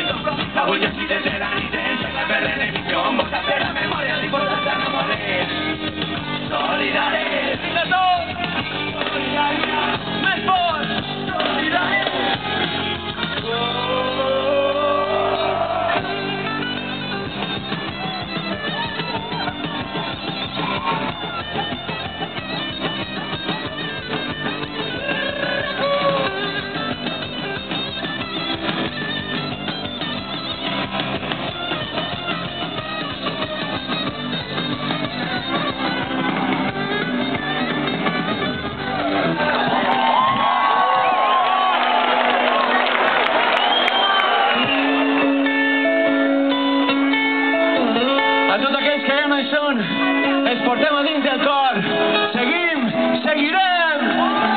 compro. Avui jo si des de la nit sense cap per l'emissió em vols fer la memòria l'important de no morir. Solidaris, de tot! Solidaritat, més fort! Solidaris! A tots aquells que ja no hi són, els portem a dins del cor. Seguim, seguirem!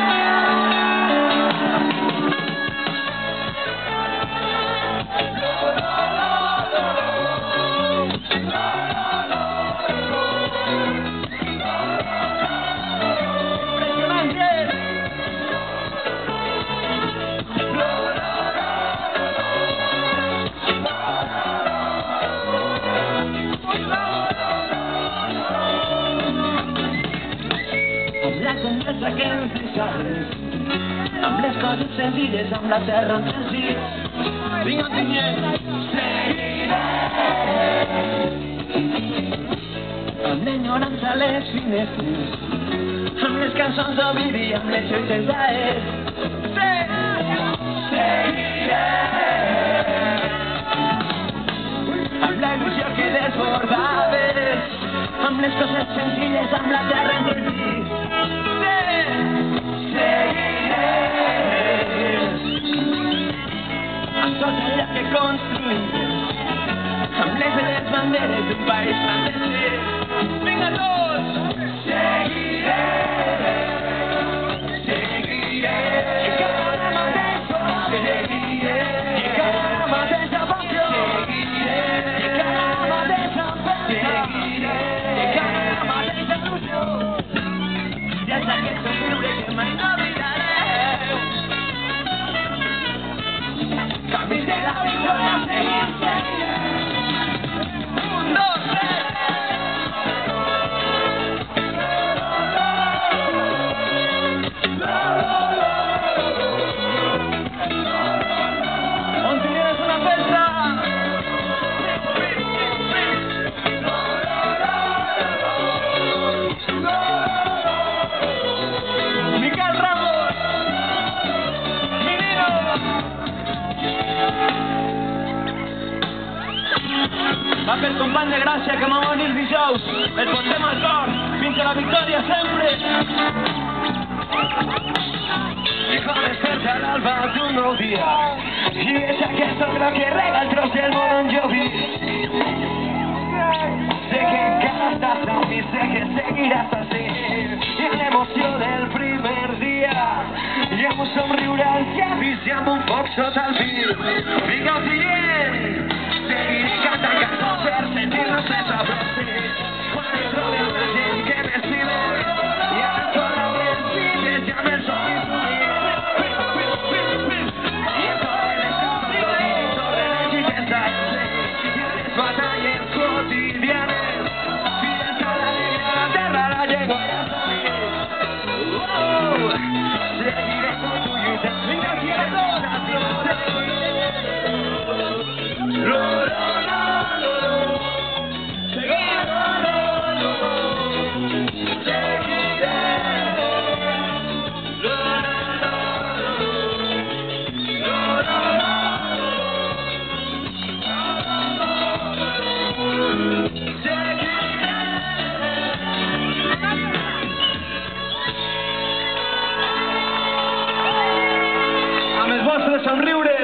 Conversa que ens deixaves amb les coses senzilles, amb la terra entre els dits. Vinga, Tinyent! Seguirem! Amb l'enyorança a les finestres, amb les cançons d'Ovidi, amb les xoites d'Aer. Seguirem! Amb la il·lusió que desbordaves, amb les coses senzilles, amb la terra entre els dits. Amb tot allò que construïes, amb les banderes d'un país clandestí. Vinga tots! Seguirem! Seguirem! Encara mateix seguirem! Encara mateix passió! Seguirem! Encara mateix empenta! Seguirem! Encara mateix il·lusió! Des d'aquest somriure que mai no oblidareu. Camins de la victòria, seguim, seguirem. 1, 2, 3. On tienes una festa. Miquel Ramos. Menino. Va per company de gràcia que va morir el dijous. El portem al cor, fins a la victòria sempre. I com desperta l'alba d'un nou dia, i és aquest ogre que rega el tros del món on jo visc. Sé que encara estàs amb mi, sé que seguiràs així, i amb l'emoció del primer dia, i amb un somriure als llavis, i amb un foc sota el pit. Vinga, Tinyent! Seguiré cantant cançons per sentir-nos més a prop. Quan em trobi amb la gent que m'estima, i amb tot amb les vides i amb els somnis units. I amb totes les cançons, sobre les llibertats, i amb les batalles quotidianes, fidels a l'alegria, la terra, la llengua i els amics. Seguiré con tu lluita, vinga, quiero tots, amb els vostres somriures.